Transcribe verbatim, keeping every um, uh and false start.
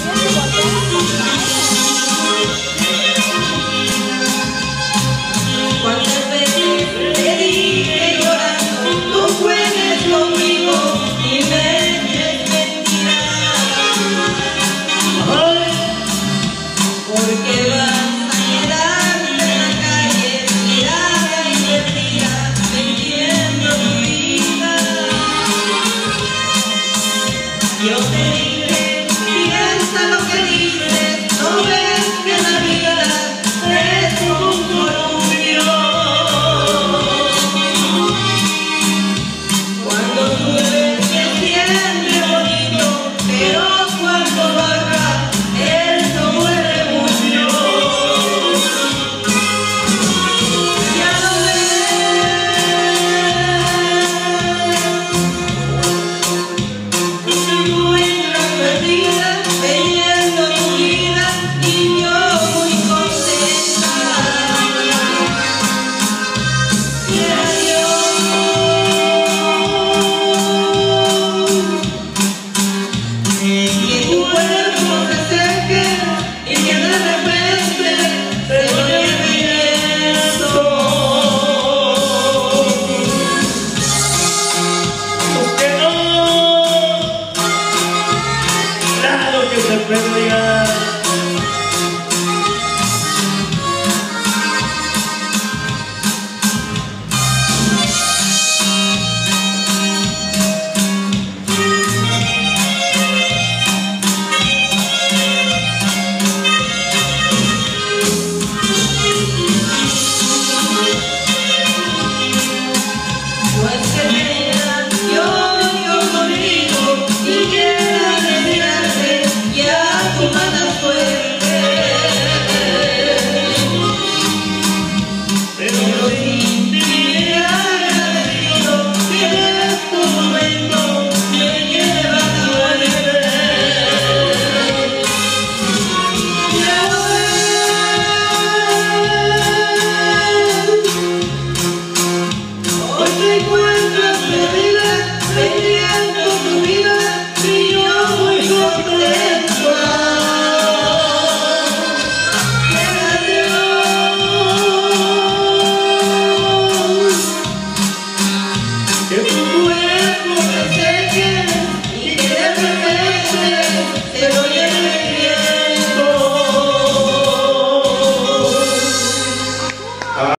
¿Cuántas veces te dije llorando, tú juegues conmigo y me eches mentiras? Porque vas a quedarte en la calle tirada y perdida, vendiendo tu vida. Yo te dije, piensa lo que dices, no ves que la vida es un columpio. Cuando sube se siente bonito, pero cuando baja eso duele mucho. Ya lo ves, tú entras perdida, teniendo tu vida y yo muy contenta. Y adiós, que tu cuerpo se seque y que de repente se lo lleve eso. ¿Por qué no? Claro que se perdió.